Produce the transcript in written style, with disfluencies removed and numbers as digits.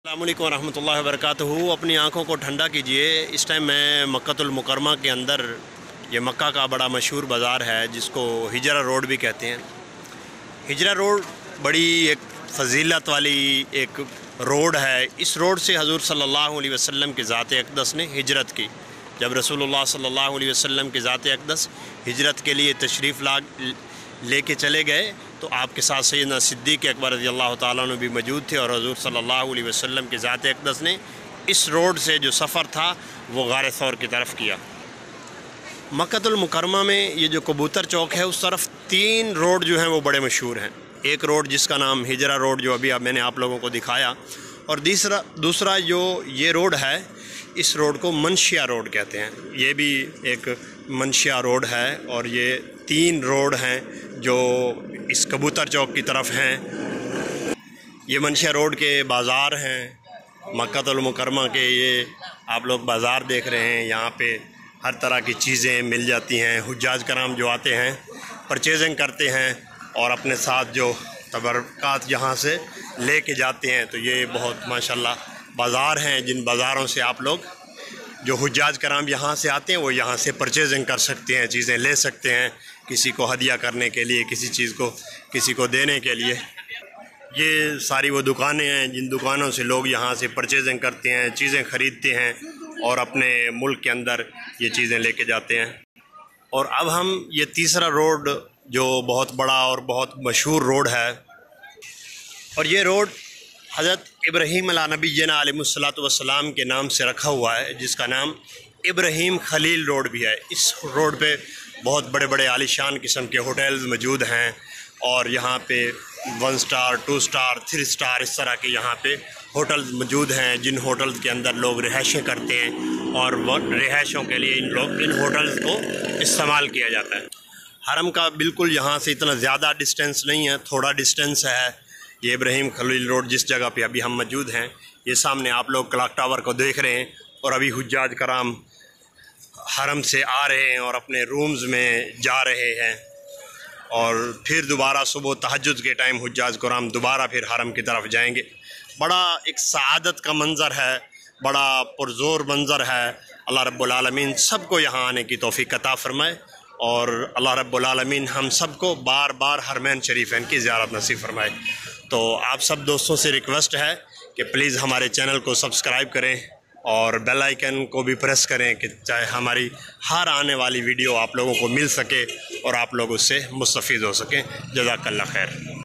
अस्सलामुअलैकुम रहमतुल्लाहि व बरकातहू। अपनी आँखों को ठंडा कीजिए। इस टाइम मैं मक्कातुल मुकरमा के अंदर, ये मक्का का बड़ा मशहूर बाज़ार है जिसको हिजरा रोड भी कहते हैं। हिजरा रोड बड़ी एक फजीलत वाली एक रोड है। इस रोड से हजूर सल्लल्लाहु अलैहि वसल्लम के ज़ात अक़दस ने हिजरत की। जब रसूलुल्लाह सल्लल्लाहु अलैहि वसल्लम के ज़ात अक़दस हिजरत के लिए तशरीफ़ लेके चले गए तो आपके साथ सैयदना सिद्दीक़ अकबर रज़ियल्लाहु ताला अन्हु भी मौजूद थे। और हज़ूर सल्लल्लाहु अलैहि वसल्लम के ज़ात अक़दस ने इस रोड से जो सफ़र था वो गारे सौर की तरफ किया। मक्कातुल मुकरमा में ये जो कबूतर चौक है उस तरफ 3 रोड जो हैं वो बड़े मशहूर हैं। एक रोड जिसका नाम हिजरा रोड जो अभी मैंने आप लोगों को दिखाया, और दूसरा जो ये रोड है इस रोड को मनशिया रोड कहते हैं। ये भी एक मनशिया रोड है और ये 3 रोड हैं जो इस कबूतर चौक की तरफ हैं। ये मनशिया रोड के बाज़ार हैं मक्कातुल मुकरमा के। ये आप लोग बाज़ार देख रहे हैं, यहाँ पे हर तरह की चीज़ें मिल जाती हैं। हुज्जाज कराम जो आते हैं परचेजिंग करते हैं और अपने साथ जो तबरक़ात यहाँ से ले के जाते हैं। तो ये बहुत माशाल्लाह बाज़ार हैं जिन बाज़ारों से आप लोग जो हुज्जाज कराम यहाँ से आते हैं वो यहाँ से परचेजिंग कर सकते हैं, चीज़ें ले सकते हैं, किसी को हदिया करने के लिए, किसी चीज़ को किसी को देने के लिए। ये सारी वो दुकानें हैं जिन दुकानों से लोग यहाँ से परचेजिंग करते हैं, चीज़ें ख़रीदते हैं और अपने मुल्क के अंदर ये चीज़ें लेके जाते हैं। और अब हम ये तीसरा रोड जो बहुत बड़ा और बहुत मशहूर रोड है, और ये रोड हज़रत इब्राहीम अला नबीना अलैहिस्सलातु वस्सलाम के नाम से रखा हुआ है, जिसका नाम इब्राहीम खलील रोड भी है। इस रोड पे बहुत बड़े बड़े आलीशान किस्म के होटल्स मौजूद हैं और यहाँ पे 1 स्टार 2 स्टार 3 स्टार इस तरह के यहाँ पे होटल्स मौजूद हैं, जिन होटल्स के अंदर लोग रिहाइशें करते हैं और रिहाइशों के लिए इन होटल्स को इस्तेमाल किया जाता है। हरम का बिल्कुल यहाँ से इतना ज़्यादा डिस्टेंस नहीं है, थोड़ा डिस्टेंस है। ये इब्राहीम खलील रोड जिस जगह पे अभी हम मौजूद हैं, ये सामने आप लोग क्लॉक टावर को देख रहे हैं। और अभी हुज्जाज कराम हरम से आ रहे हैं और अपने रूम्स में जा रहे हैं और फिर दोबारा सुबह तहज्जुद के टाइम हुज्जाज कराम दोबारा फिर हरम की तरफ जाएंगे। बड़ा एक सआदत का मंज़र है, बड़ा पुरज़ोर मंज़र है। अल्लाह रब्बुल आलमीन सबको यहाँ आने की तौफ़ीक़ अता फ़रमाए और अल्लाह रब्बुल आलमीन हम सबको बार बार हरमैन शरीफ़ैन की ज़ियारत नसीब फ़रमाए। तो आप सब दोस्तों से रिक्वेस्ट है कि प्लीज़ हमारे चैनल को सब्सक्राइब करें और बेल आइकन को भी प्रेस करें कि चाहे हमारी हर आने वाली वीडियो आप लोगों को मिल सके और आप लोग उससे मुस्तफ़ीद हो सकें। जज़ाकल्लाह खैर।